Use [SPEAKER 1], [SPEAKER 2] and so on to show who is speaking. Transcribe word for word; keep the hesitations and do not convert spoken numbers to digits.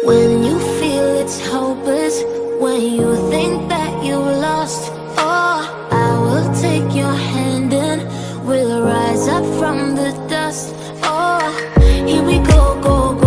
[SPEAKER 1] When you feel it's hopeless, when you think that you lost, oh, I will take your hand and we'll rise up from the dust. Oh, here we go, go, go.